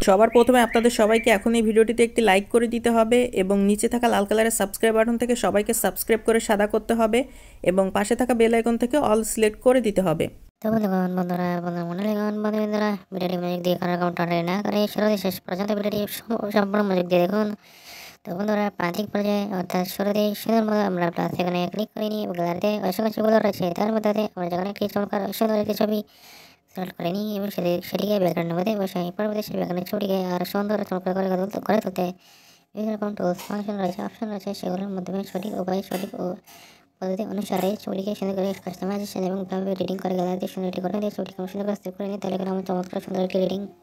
সবার প্রথমে আপনাদের সবাইকে এখন এই ভিডিওটিতে একটি লাইক করে দিতে হবে এবং নিচে থাকা লাল কালারের সাবস্ক্রাইব বাটন থেকে সবাইকে সাবস্ক্রাইব করে সাদা করতে হবে এবং পাশে থাকা বেল আইকন থেকে অল সিলেক্ট করে দিতে হবে। তো বন্ধুরা বন্ধুরা ভিডিওটি মনোযোগ দিয়ে কারো কাউন্টারে না করে শুরু থেকে শেষ পর্যন্ত ভিডিওটি সম্পূর্ণ মনোযোগ দিয়ে দেখুন। তো বন্ধুরা প্রান্তিক পর্যায়ে অর্থাৎ শুরুতেই সুন্দর মতো আমরা প্লাস এখানে ক্লিক করে নিই। গ্যালারিতে অসংখ্য ছবিগুলো রয়েছে, তার মধ্যে আমরা যেখানে একটি চমৎকার সুন্দর একটি ছবি সিলেক্ট করে নিই এবং সেটিকে ব্যাকগ্রাউন্ডের মধ্যে বসাই। পরবর্তী সেই ব্যাকগ্রাউন্ডের ছবিটিকে আর সুন্দর চমৎকার করে তুলতে বিভিন্ন রকম টুলস ফাংশন রয়েছে, অপশন রয়েছে, সেগুলোর মাধ্যমে সঠিক উপায়ে সঠিক ও পদ্ধতি অনুসারে ছবিটিকে সুন্দর করে কাস্টমাইজেশন এবং এডিটিং করে গ্যালারিতে সুন্দর একটি গঠন দিয়ে ছবিটিকে সুন্দর করে সেভ করে নিই। তাহলে আমার চমৎকার সুন্দর একটি এডিটিং